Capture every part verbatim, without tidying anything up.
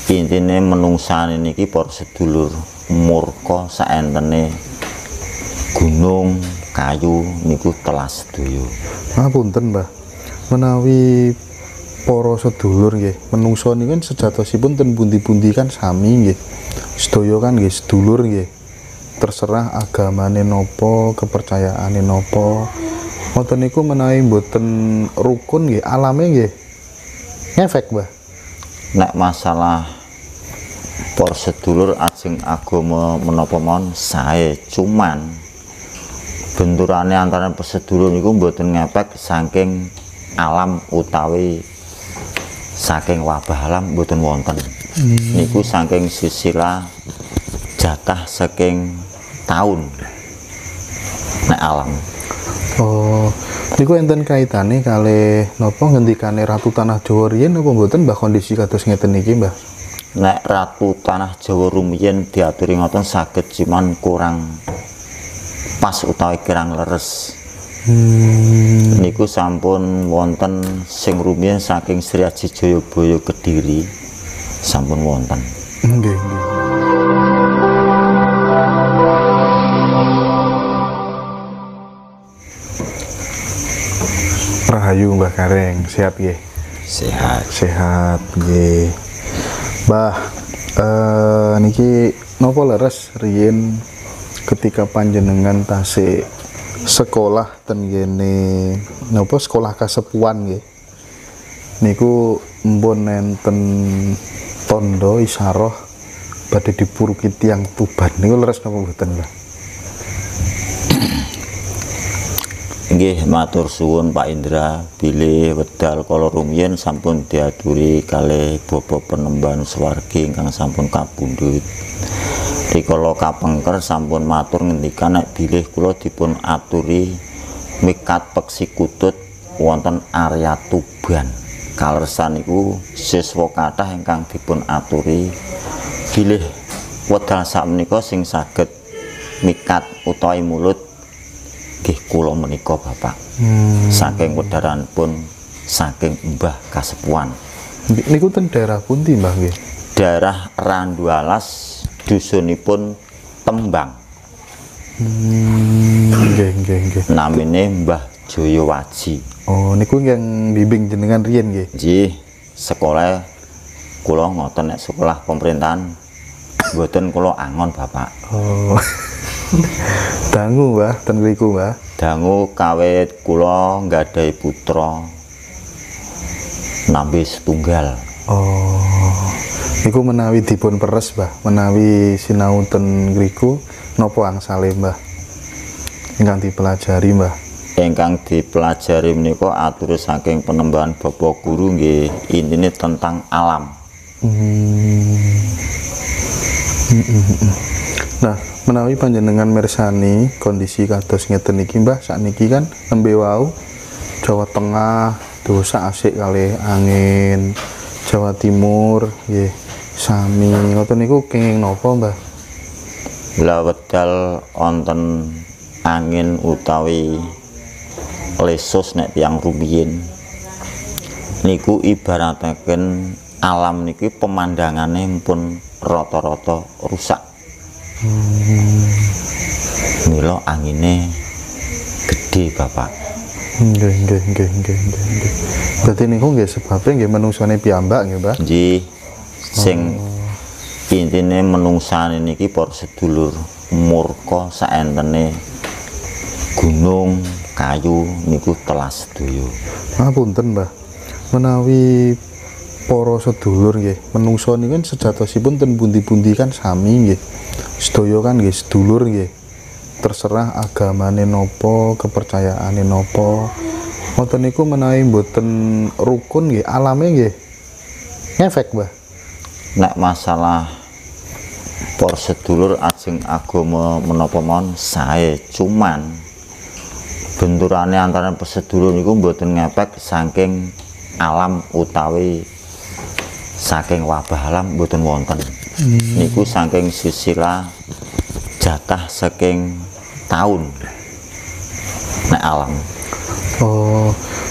intine menungsane niki para sedulur murka saentene gunung kayu niku telas sedaya. Ngapunten Mbah, menawi para sedulur nggih menungso niku kan sejatosipun ten pundi-pundi kan sami nggih. Sedaya kan nggih sedulur nggih. Terserah agamane napa, kepercayaane napa. Ngoten niku menawi mboten rukun nggih, alame nggih ngefek, Mbah. Nek masalah para sedulur ajeng agama menapa mawon sae, cuman benturane antara pesedulur niku mboten ngefek saking alam utawi saking wabah alam mboten wonten. Hmm. Niku saking sisilah jatah saking tahun nek alam. Oh, niku enten kaitane kalih napa ngendikane Ratu Tanah Jawa riyen napa mboten Mbah kondisi kados ngeten iki, Mbah? Nek Ratu Tanah Jawa rumiyin diaturi ngoten saged cuman kurang pas utawi kirang leres. Hmm. Niku sampun wonten sing rumiyin saking Sri Aji Jayabaya Kediri sampun wonten. Nggih, nggih. Rahayu Mbah Kareng, sehat nggih? Sehat. Sehat nggih. Mbah, eh niki napa leres riyen ketika panjenengan tasih sekolah ten kene napa sekolah kasepuan nggih. Niku mpun nenten tondo isyarah badhe dipuruki tiyang Tuban. Niku leres napa mboten, Mbah? Nggih, matur suwun Pak Indra, bilih wedal kala rumiyin sampun diaturi kalih Bapak Penemban Swargi ingkang sampun kapundhut. Rikala kapengker sampun matur ngendikan nek bilih kula dipun aturi mikat peksi kutut wonten area Tuban. Kalersan niku siswa kathah ingkang dipun aturi bilih wedal sakmenika sing saged mikat utawi mulut nggih kula menika Bapak. Hmm. Saking wedharanipun saking Mbah Kasepuan. Niku ten daerah pundi, Mbah nggih? Daerah Randualas, dusunipun Tembang. Hmm, nggih nggih nggih. Namine Mbah Jayawaji. Oh, niku yang bimbing jenengan riyen nggih. Nggih, sekolah kula ngoten nek sekolah pemerintahan mboten kula angon Bapak. Oh. Dangu Mbah, ten mriku Mbah. Dangu kawit kula nggadahi putra nambe setunggal. Oh. Niku menawi dipun peres, Mbah, menawi sinau ten mriku napa angsale, Mbah? Ingkang dipelajari, Mbah. Ingkang dipelajari menika atur saking penembahan Bapak Guru nggih, intine tentang alam. Hmm. Nah, menawi panjenengan mirsani kondisi kados ngeten iki, Mbah, sakniki kan nembe wau Jawa Tengah dosa asik kalih angin, Jawa Timur nggih sami ngoten niku kenging napa, Mbah? Lah wedal wonten angin utawi lesus nek tiyang rumiyin niku ibarataken alam niki pemandangane pun rata-rata rusak. Hmm. Mila angine gede Bapak. Nggih nggih nggih nggih nggih. Dadi niku nggih sebabe nggih menungsane piyambak nggih, Mbah. Nggih. Sing oh. Intine menungsane niki para sedulur murka saentene gunung kayu niku telas sedaya. Ngapunten, Mbah. Menawi para sedulur nggih menungso niku kan sejatosipun ten pundi-pundi kan sami nggih. Sedaya kan nggih sedulur nggih. Terserah agamane napa, kepercayaane napa. Ngoten niku menawi mboten rukun nggih, alame nggih ngefek, Mbah. Nek masalah para sedulur ajeng agama menapa mawon sae, cuman benturane antara pesedulur niku mboten ngefek saking alam utawi saking wabah alam mboten wonten. Hmm. Niku saking sisilah jatah saking tahun nek alam. Oh,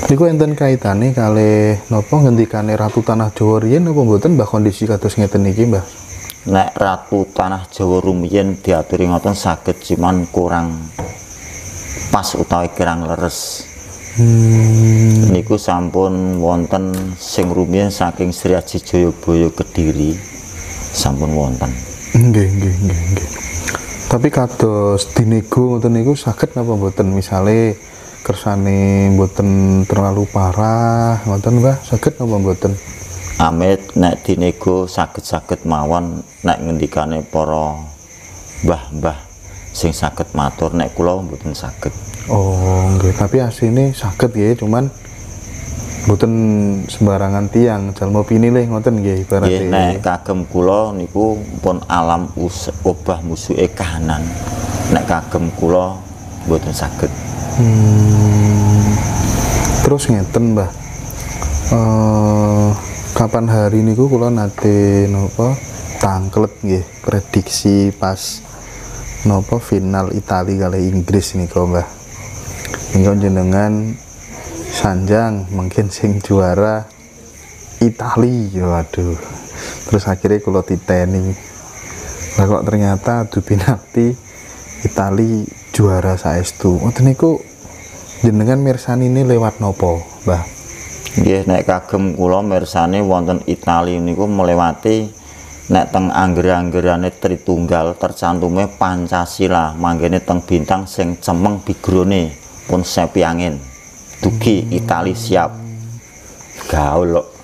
Niku enten kaitane kalih napa ngendikane Ratu Tanah Jawa riyen napa mboten Mbah kondisi kados ngeten iki Mbah? Nek Ratu Tanah Jawa rumiyin diaturi ngoten saged cuman kurang pas utawi kirang leres. Hmm. Niku sampun wonten sing rumiyin saking Sri Aji Jayabaya Kediri sampun wonten. Nggih, nggih, nggih, nggih. Tapi kados dinego ngoten niku saged napa mboten misale kersane mboten terlalu parah ngoten Mbah saged napa mboten? Amit nek dinego saged-saged mawon nek ngendikane para mbah-mbah sing saged matur, nek kula mboten saged. Oh nggih, tapi asline saged nggih cuman mboten sembarangan tiang jalma pinilih ngoten nggih ibarat Nggih, nek kagem kula niku pun alam us obah musuhe kahanan. Nek kagem kula mboten saged. Hmm. Terus ngeten Mbah. Eh kapan hari niku kula nate napa tangklet nggih prediksi pas napa final Italia kali Inggris niku Mbah. Niku jenengan sanjang mungkin sing juara Italia, waduh. Terus akhirnya kula titeni. Lah kok ternyata adu penalti Italia juara saestu. Ngoten niku jenengan mirsani ini lewat nopo, Mbah? Nggih, nek kagem kula mirsani wonten Italia niku melewati nek teng angger-anggerane Tritunggal tercantume Pancasila, manggene teng bintang sing cemeng bigrone pun sepi angin. Dugi Italia siap. Gaul lho.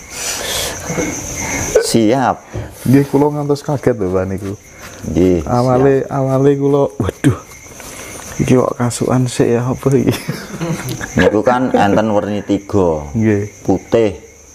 Siap. Nggih, kula ngantos kaget lho Mbah niku. Nggih. Awale awale kula waduh. Iki kok kasukan sik ya apa iki? Niku kan enten werni tiga. Nggih. Putih,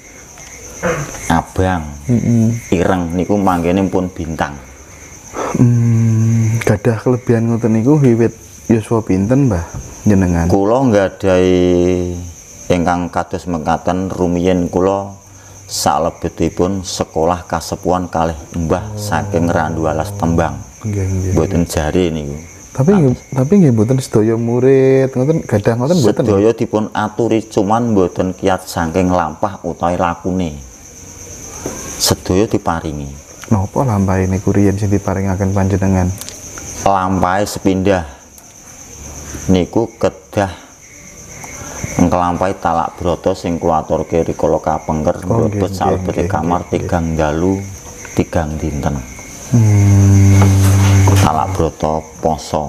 abang, Heeh. ireng niku manggene pun bintang. Hmm, gadah kelebihan ngoten niku wiwit yuswa pinten, Mbah? Jenengan. Kula nggadahi ingkang kados mekaten rumiyin kula salebetipun sekolah kasepuhan kalih mbah saking Randu Alas Tembang. Nggih, nggih. Mboten jare niku. Tapi nggih, tapi nggih mboten sedaya murid, ngoten gadah ngoten mboten. Sedaya dipun aturi cuman mboten kiat saking lampah utawi lakune. Sedaya diparingi. Napa lampahe niku riyen sing diparingaken panjenengan? Lampahe sepindah niku kedah nglampahi talak broto sing kula aturke rikala kapengker Oh, mboten nggih, salebete nggih, kamar nggih, tigang dalu tigang dinten. Hmm. Talak broto poso.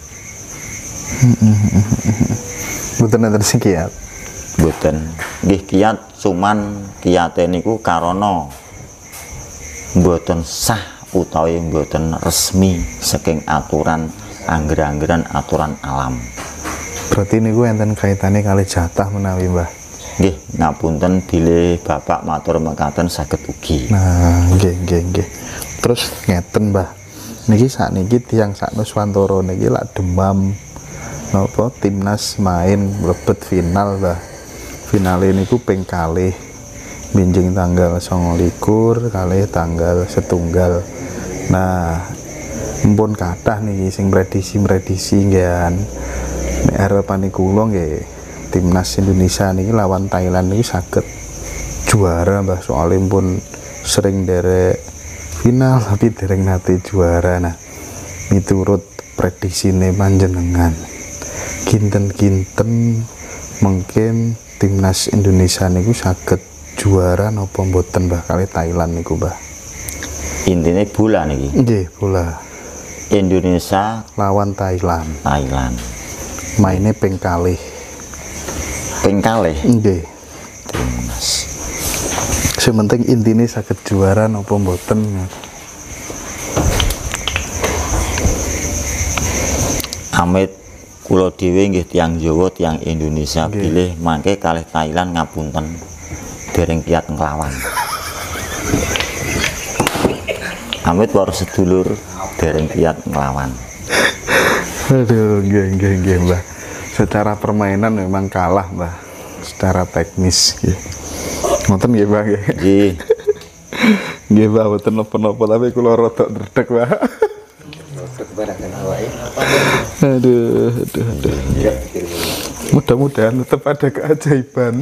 Mboten enten sing kiat. Mboten nggih kiat cuman kiyate niku karana mboten sah utawi mboten resmi saking aturan angger-anggeran aturan alam. Berarti niku enten kaitane kali jatah menawi, Mbah. Nggih, ngapunten bilih Bapak matur mekaten saged ugi. Nah, nggih nggih nggih. Terus ngeten, Mbah. Niki sakniki tiyang saknuswantara niki lak demam napa timnas main mlebet final, Mbah. Finale niku ping kalih binjing tanggal songolikur kalih tanggal setunggal. Nah, mpun kathah niki sing prediksi-prediksi nggihan. Nek harapan kula nggih timnas Indonesia niki lawan Thailand niki saged juara, Mbah, soalnya pun sering derek final tapi dereng nate juara. Nah, miturut prediksine panjenengan kinten-kinten mungkin timnas Indonesia niku saged juara napa mboten, Mbah, kali Thailand niku, Mbah? Intine bola niki. Nggih, bola Indonesia lawan Thailand. Thailand. Maine ping kalih. Ping kalih. Nggih. Timnas. Sementing intine saged juara napa mboten. Amit kula dhewe nggih tiyang Jawa tiyang Indonesia Nggih. bilih mangke kalih Thailand ngapunten dereng kiat nglawan. Amit war sedulur dereng kiat nglawan. Aduh, nggih nggih nggih, Mbah. Secara permainan memang kalah, Mbah. Secara teknis nggih. Ngoten nggih, Mbah nggih. Nggih. Nggih, Mbah, mboten napa-napa tapi kula rada ndredeg, Mbah. Aduh, aduh, aduh. Mudah-mudahan tetap ada keajaiban.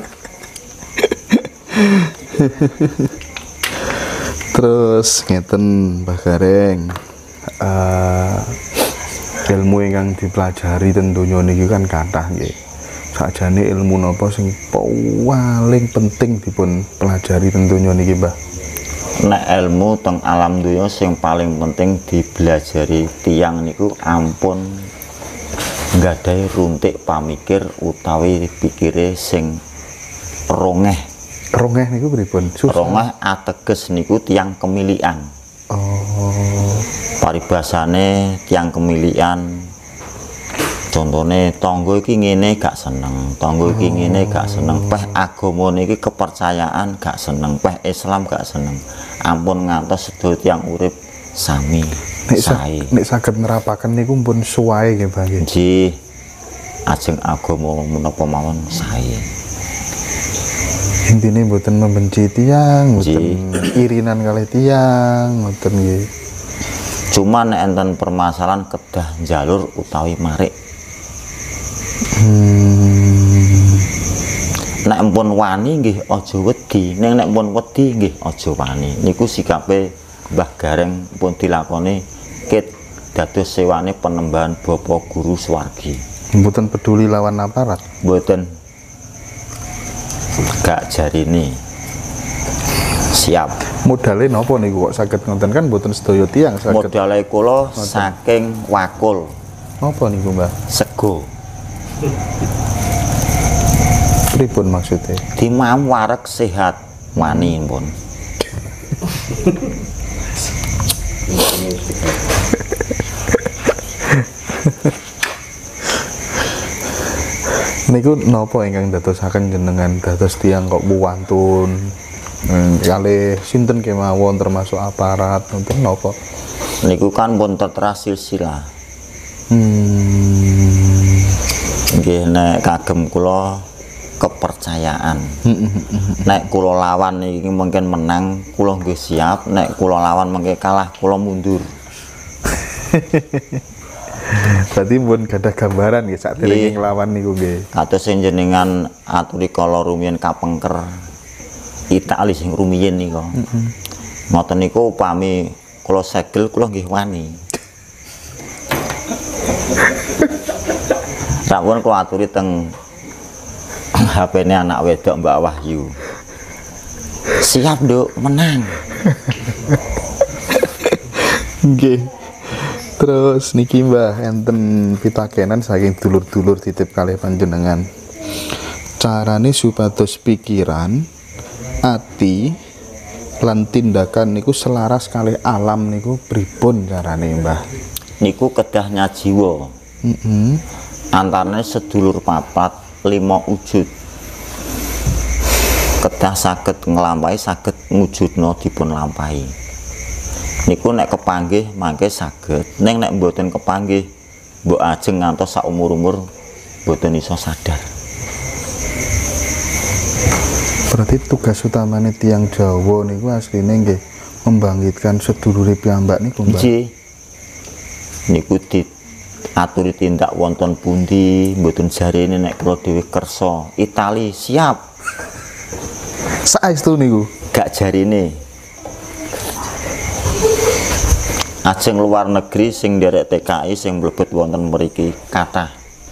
Terus ngeten Mbah Gareng, uh, ilmu yang dipelajari tentunya niki kan kathah nggih. Sakjane ilmu napa sing paling penting dipun pelajari tentunya niki Mbah? Nek ilmu teng alam dunya sing paling penting dibelajari tiyang niku ampun nggadahi runtik pamikir utawi pikire sing rongeh. Rongeh niku pripun? Rongeh ateges niku tiyang kemilian. Oh. Paribasane tiyang kemilian. Contone tangga iki ngene gak seneng, tangga iki ngene gak seneng, peh agama niki kepercayaan gak seneng, peh Islam gak seneng. Ampun ngantos sedaya tiyang urip sami Nek sae. Nek saged nerapaken niku pun suwae nggih, Mbah nggih. Nggih. Ajeng agama menapa mawon sae. Intine mboten membenci tiyang, mboten irinan kalih tiyang, mboten nggih. Cuma nek enten permasalahan kedah jalur utawi marik. Hmm. Nek empun wani nggih aja wedi, ning nek empun wedi nggih aja wani. Niku sikape Mbah Gareng pun dilakoni ket dados sewane penembahan Bapak Guru Swargi. Mboten peduli lawan aparat. Mboten. Gak jarine. Siap. Modale napa niku kok saged ngoten kan mboten sedaya tiyang saged. Modale kula saking Wakul. Napa niku, Mbah? Sego. Pripun maksudnya? Dimam wareg sehat wani pun. Niku napa ingkang dadosaken jenengan dados tiyang kok buwantun hmm, kalih sinten kemawon termasuk aparat nonton napa? Niku kan pun tertera silsilah. Hmm. Nggih nek kagem kula kepercayaan. Nek kula lawan iki mungkin menang, kula nggih siap. Nek kula lawan mengke kalah, kula mundur. Berarti pun gadah gambaran nggih sak derenge nglawan niku nggih. Kados sing jenengan aturi kala rumiyin kapengker Itali sing rumiyin niku. Heeh. Ngoten niku upami kula segel kula nggih wani. Sampun kula aturi teng H P-ne anak wedok Mbak Wahyu. Siap, Nduk, menang. Nggih. Terus niki Mbah enten pitakenan saking dulur-dulur titip kalih panjenengan. Carane supados pikiran, ati lan tindakan niku selaras kalih alam niku pripun carane, Mbah? Niku kedahnya jiwa. Heeh. Antarane sedulur papat lima wujud. Kedah saged nglampahi saged ngujudna dipun lampahi. Niku nek kepanggih mangke saged, ning nek mboten kepanggih mbok ajeng ngantos sak umur-umur mboten iso sadar. Berarti tugas utamane tiyang Jawa niku asline nggih membangkitkan sedulure piyambak niku, Mbak. Nggih. Niku diaturi tindak wonten pundi, mboten jarene nek kula dhewe kersa Itali siap. Saestu niku. Gak jarene. Ajeng luar negeri sing nderek T K I sing mlebet wonten mriki kathah.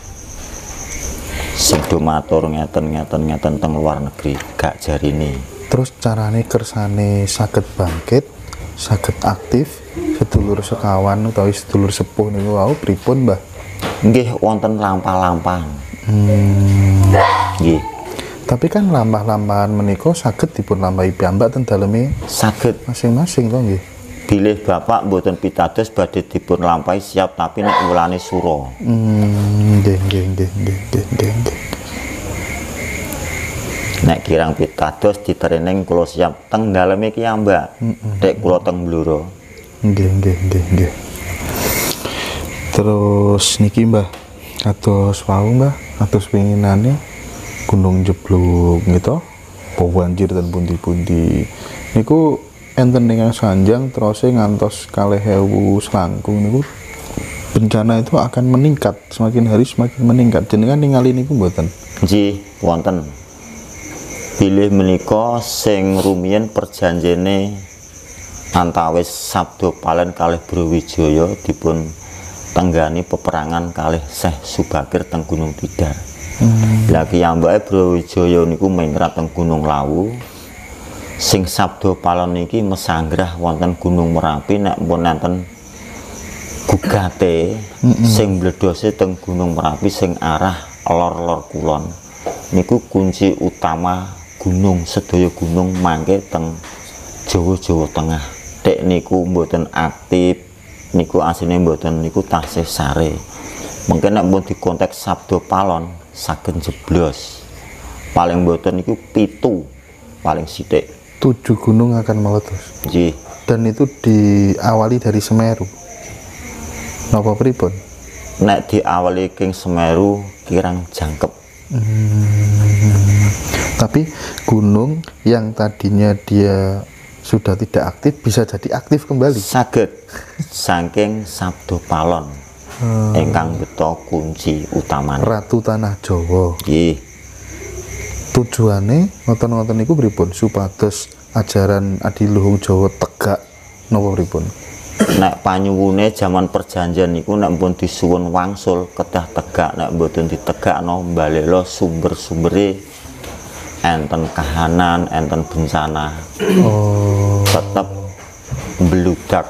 Sing do matur ngeten-ngeten ngeten teng luar negeri gak jarine. Terus carane kersane saged bangkit, saged aktif sedulur sekawan utawi sedulur sepuh niku wau pripun, Mbah? Nggih wonten lampah-lampahan. Hmm. Nggih. Tapi kan lampah-lampahan menika saged dipun lampahi piyambak ten daleme Saged masing-masing to nggih. bilih bapak mboten pitados badhe dipun lampahi siap tapi nek wulane sura. Hmm, nggih nggih nggih nggih nggih nggih. Nek kirang pitados diterening kula siap teng daleme ki Mbak. Nek kula teng Blora. Nggih nggih nggih nggih. Terus niki Mbah, kados wau Mbah, kados pinginane gunung jeblok gitu. Po banjir dan pundi-pundi. Niku enten ingkang sanjang terus ngantos kalih ewu selangkung niku bencana itu akan meningkat, semakin hari semakin meningkat. Jenengan ningali niku mboten? Nggih, wonten. Bilih menika sing rumiyin perjanjene antawis Sabdo Palen kalih Brawijaya dipun tenggani peperangan kalih Syekh Subakir teng Gunung Tidar. Hmm. Lah kiyambake Brawijaya niku mingrat teng Gunung Lawu. Sing Sabdo Palen niki mesanggrah wonten Gunung Merapi nek pun enten gugate mm -mm. sing bledose teng Gunung Merapi sing arah lor-lor kulon niku kunci utama gunung sedaya gunung mangke teng Jawa-Jawa Tengah. Dek niku mboten aktif niku asline mboten niku tasih sare. Mungkin nek pun dikonteks Sabdo Palon saged jeblos. Paling mboten niku pitu paling sithik. Tujuh gunung akan meletus. Nggih. Dan itu diawali dari Semeru. Napa pripun? Nek diawali king Semeru kirang jangkep. Hmm. Tapi gunung yang tadinya dia sudah tidak aktif bisa jadi aktif kembali. Saged saking Sabdo Palon hmm. ingkang beto kunci utama. Ratu Tanah Jawa. Nggih. Tujuane ngoten-ngoten niku pripun supados ajaran adiluhung Jawa tegak napa pripun? Nek panyuwune zaman perjanjian niku nek pun disuwun wangsul kedah tegak, nek mboten ditegakno mbalekno sumber-sumbere enten kahanan, enten bencana. Oh. Tetep mbludak.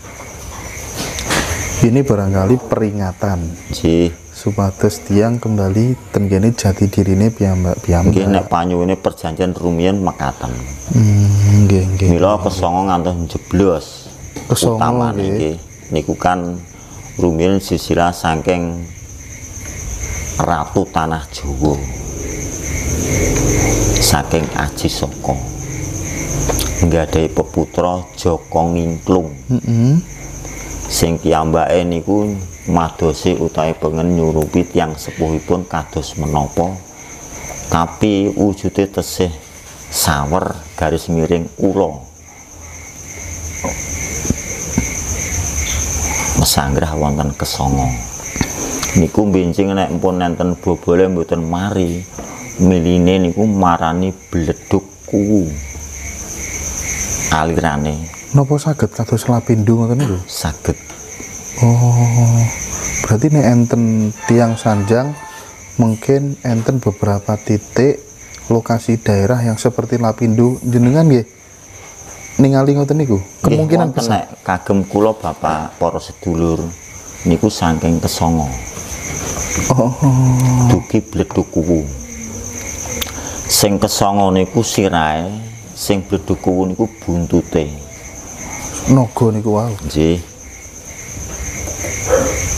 Ini barangkali peringatan. Nggih. Supados tiang kembali tenggene jati dirine piyambak-piyambak. Nggih nek panyuwune perjanjian rumiyin mekaten. Hmm, nggih nggih. Mila kesongo ngantos jeblos. Utama niki niku kan rumiyin sisira saking Ratu Tanah Jawa saking Aji Saka nggadahi peputra Joko Ngingklung. Mm -hmm. Sing kiyambake niku madosi utawi pengen nyurupi tiyang sepuhipun kados menapa, tapi wujude tesih sawer garis miring ula. Mesanggrah wonten kesongo niku benjing nek pun nenten bobole mboten mari miline niku marani bleduk kuwu alirane. Napa saged kados Lapindo ngoten niku? Saged. Oh, berarti nek enten tiang sanjang mungkin enten beberapa titik lokasi daerah yang seperti Lapindo jenengan nggih ningali ngoten niku kemungkinan besar. Nek kagem kula Bapak para sedulur niku saking kesongo. Oh, dugi bleduk kuwu. Sing kesongo niku sirahe, sing bleduk kuwu niku buntute. Naga niku wae. Nggih.